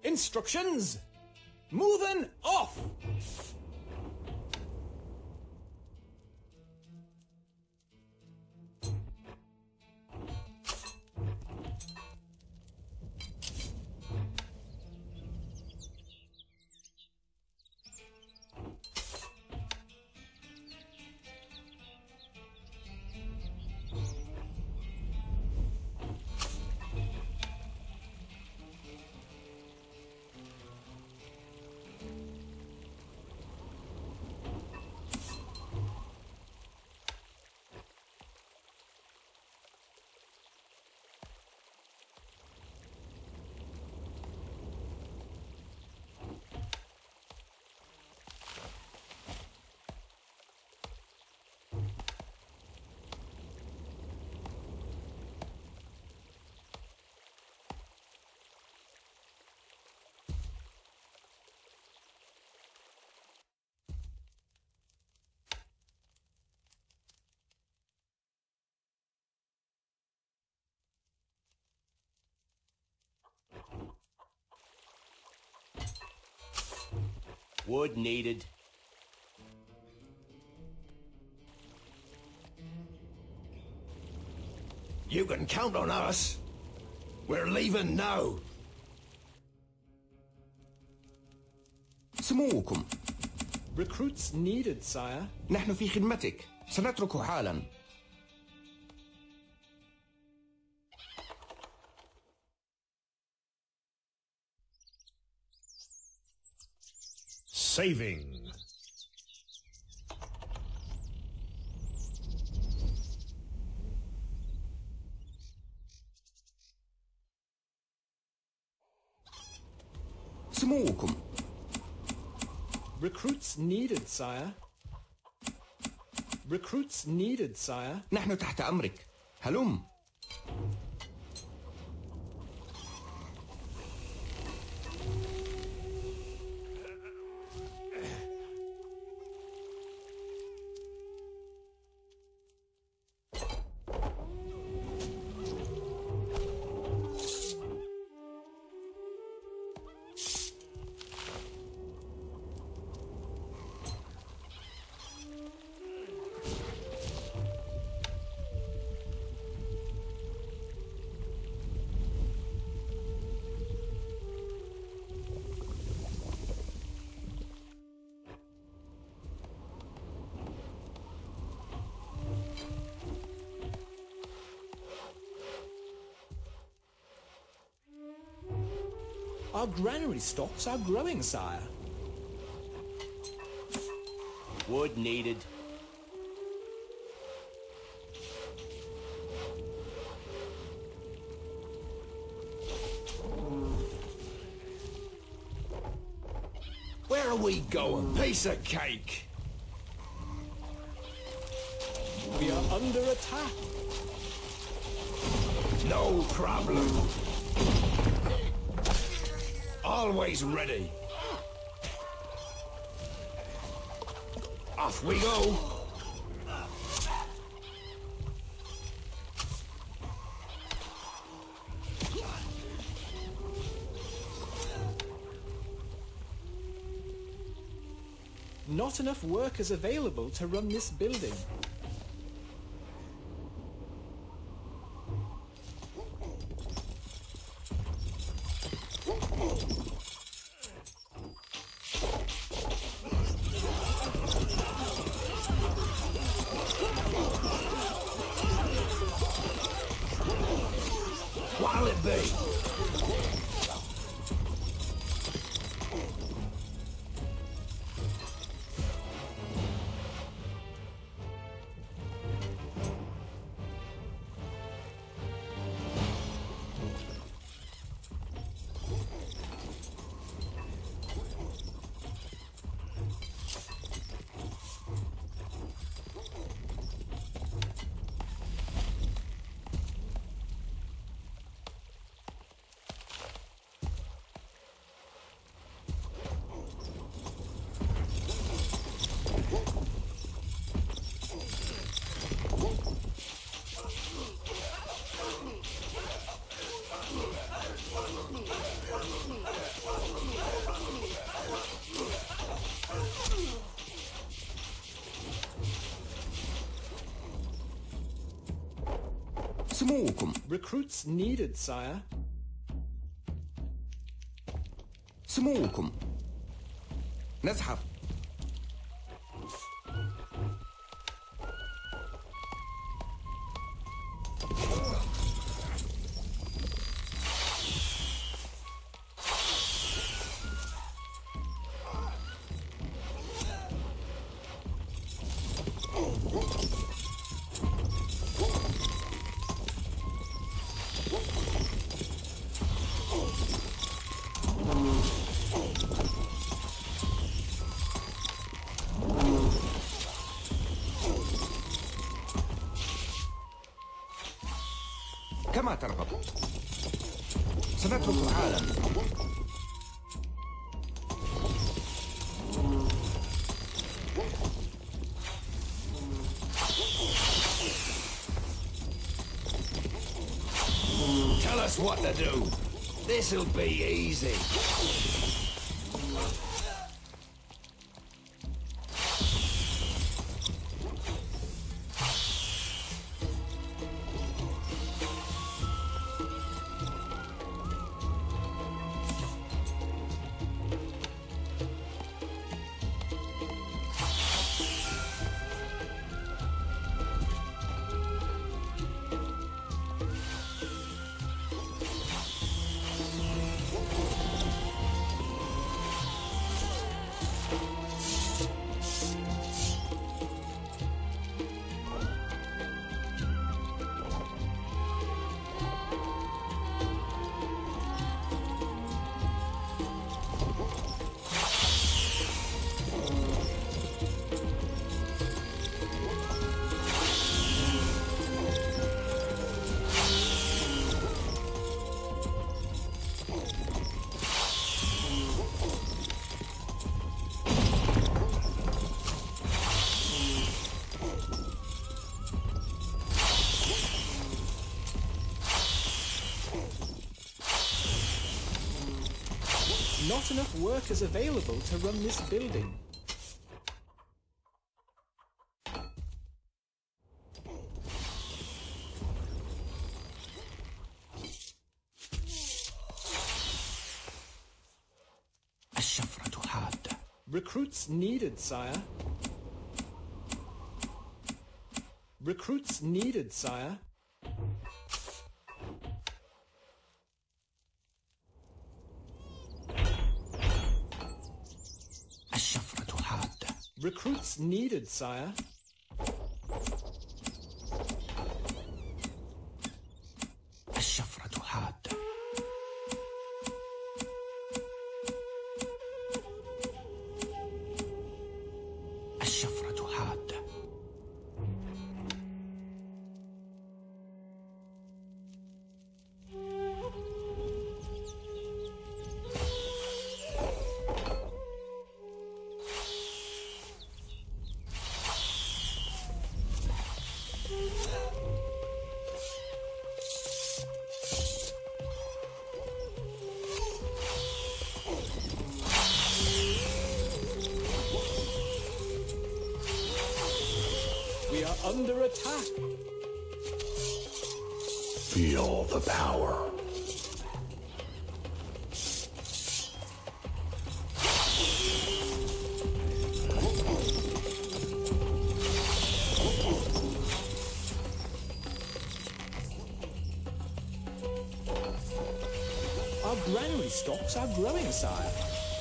Instructions! Moving off! Wood needed. You can count on us. We're leaving now. سموكم. Recruits needed, sire. نحن في خدمتك. سنترك حالا. Saving. سموكم. Recruits needed, sire. Recruits needed, sire. نحن تحت أمرك. هلم. Our granary stocks are growing, sire. Wood needed. Where are we going? Piece of cake. We are under attack. No problem. Always ready. Off we go. Not enough workers available to run this building. What'll it be? سموكم. Recruits needed, sire. سموكم. نزحف. كما ترغب. سنترك حالا. Tell us what to do. This'll be easy. Not enough workers available to run this building. الشفرة حادة. Recruits needed, sire. Recruits needed, sire. الشفرة حادة. Recruits needed, sire. الشفرة حادة. الشفرة حادة. We are under attack. Feel the power. Our granary stocks are growing, sire.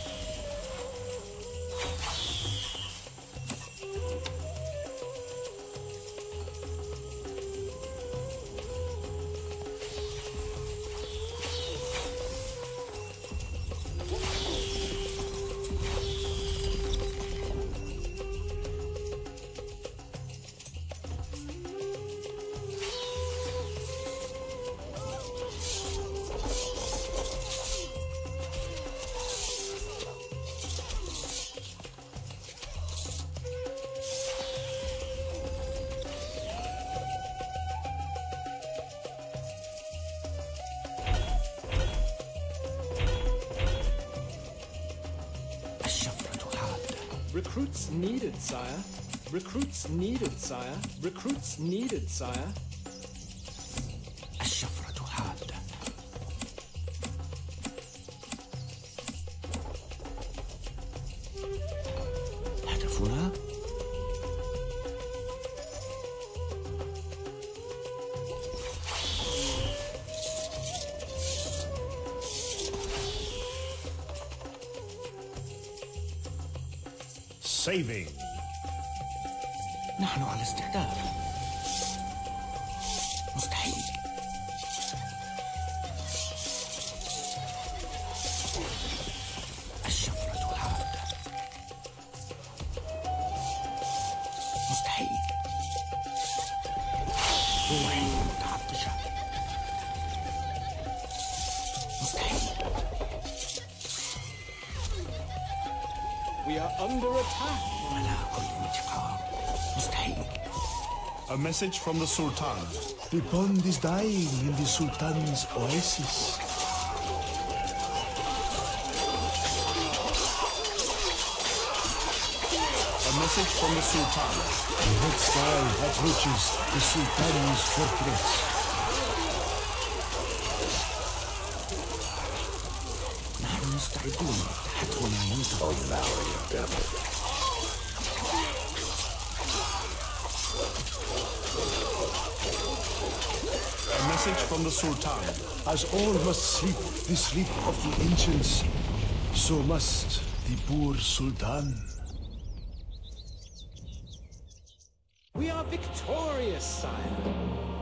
Recruits needed, sire. Recruits needed, sire. Recruits needed, sire. Saving. نحن على استعداد. مستحيل. الشفرة حادة. مستحيل. روحي متعطشة. مستحيل. We are under attack. ملاك الانتقام. مستحيل. A message from the Sultan. The bond is dying in the Sultan's oasis. A message from the Sultan. The red sky approaches the Sultan's fortress. نحن مستعدون تحتنا ينتظر. A message from the Sultan. As all must sleep the sleep of the ancients, so must the poor Sultan. We are victorious, sire.